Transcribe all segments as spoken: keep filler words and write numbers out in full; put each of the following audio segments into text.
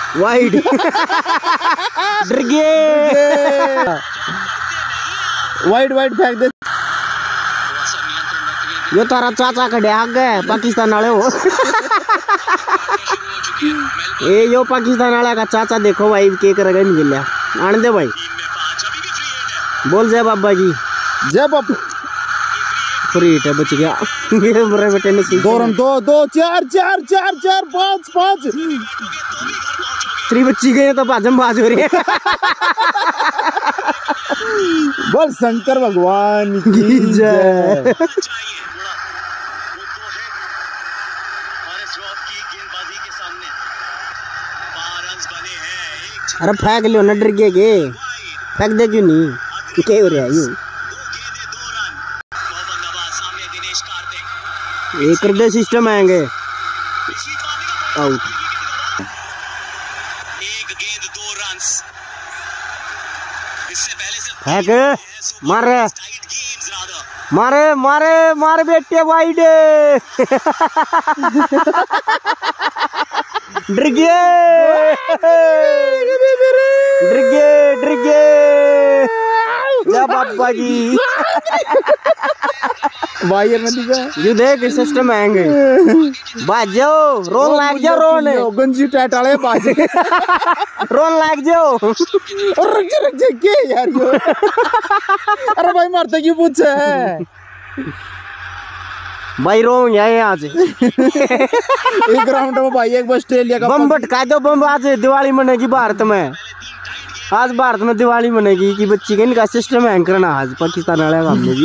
Wide डर गए। Wide wide फेंक दे। यो तारा चाचा खड़े आ गए पाकिस्तान वाले हो। ए यो पाकिस्तान वाला का चाचा देखो भाई के करेगा नहीं गिल्ला आने दे भाई। बोल जय बाबा जी। जय बाबा। फ्री है बच गया। ये मेरे बेटे ने दो रन दो दो चार चार चार चार पाँच पाँच त्री बच्ची गए तो बाजम बाज हो रही है। बोल शंकर भगवान की जय। अरे फेंक लियो ना डर गए के फेंक दे क्यों नहीं क्या हो रहा है यूं ये कर दे सिस्टम आएंगे आउट। एक गेंद दो रन्स। इससे पहले से फेंक मारे मारे मारे मारे बेटे वाइड। डर गए डर गए डर गए जा बाबा जी। वायर में दिखा यू देख सिस्टम आएंगे बाजो रोन लाग जाओ रोन गंजी टाइट वाले बाजे रोन लाग जाओ। और रख जा रख जा के यार यो। अरे भाई मरते क्यों पूछे है भाई रोंग है यहाँ से। एक राउंड में भाई एक ऑस्ट्रेलिया का बम भटका दो बम। आज दिवाली मनेगी भारत में। आज भारत में दिवाली मनेगी कि बच्ची के इनका सिस्टम हैंग करना आज पाकिस्तान वाले काम में भी।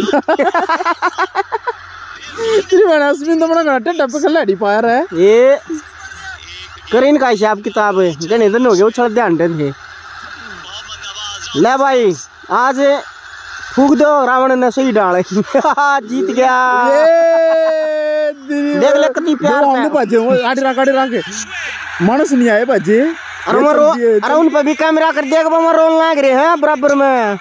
तेरी बना उसमें तो बड़ा घंटा टप खिलाड़ी पाया रहा है ये करीन का हिसाब किताब है गणे दिन हो गए उछल ध्यान थे। ले भाई आज फूक दो रावण ने सही डाले। जीत गया। देख ले कितनी प्यार है। बाजे आड़े रख आड़े रख मानस नहीं आए बाजे। अरे वो रो अरे उन पे भी कैमरा कर देगा वो रोन लाग रहे हैं बराबर में।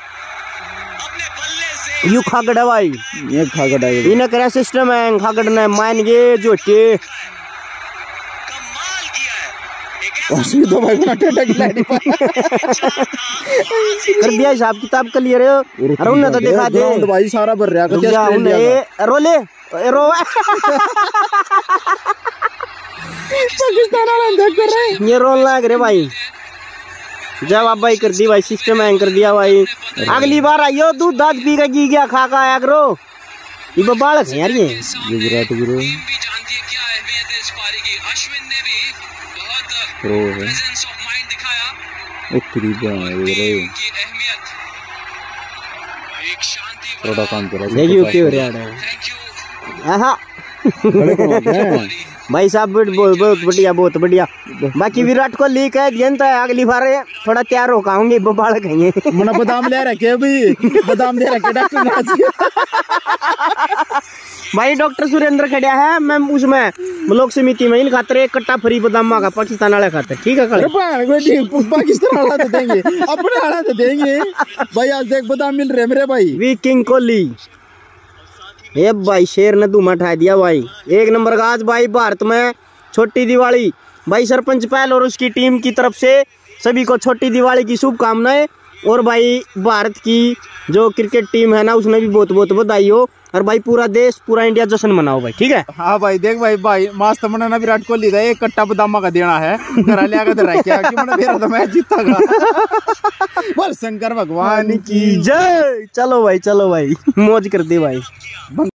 यू खागड़ है भाई ये खागड़ है इन्हें करे सिस्टम है खागड़ ने मान गए जोटे। उसमें तो भाई ना टेटा खिलाड़ी कर दिया हिसाब किताब कर लिए रहे। अरे उन्हें तो दिखा दे भाई सारा भर रहा है रोले रो। पाकिस्तान वाला देख कर रहे ये रोल लाग रहे भाई। जब आप भाई कर दी भाई सिस्टम हैंग कर दिया भाई। अगली बार आइयो दूध दाद पी के जी गया खा का आया करो। ये बालक है यार ये गुजरात गुरु प्रो है थोड़ा काम करा देखियो क्यों रहा है भाई साहब। बहुत बहुत बढ़िया बहुत बढ़िया। बाकी विराट कोहली कह जनता है अगली बार थोड़ा तैयार हो खाऊंगी बाल खाएंगे। मना बादाम ले रखे अभी बादाम ले रखे डॉक्टर भाई डॉक्टर सुरेंद्र खड़ा है मैं उसमें लोक समिति में इन खातर एक कट्टा फ्री बादाम का पाकिस्तान वाले खाते ठीक है। पाकिस्तान वाला तो देंगे अपने वाला तो देंगे भाई। आज देख बादाम मिल रहे मेरे भाई। वी किंग कोहली ये भाई शेर ने धुआं उठा दिया भाई एक नंबर का। आज भाई भारत में छोटी दिवाली भाई सरपंच पहल और उसकी टीम की तरफ से सभी को छोटी दिवाली की शुभकामनाएं। और भाई भारत की जो क्रिकेट टीम है ना उसने भी बहुत बहुत बधाई हो। और भाई पूरा देश पूरा इंडिया जश्न मनाओ भाई ठीक है। हाँ भाई देख भाई भाई मस्त मनाना विराट कोहली का एक कट्टा बादामा का देना है घर ले आकर रखा कि मैंने मेरा तो मैच जीता। बोल शंकर भगवान की जय। चलो भाई चलो भाई मौज कर दे भाई।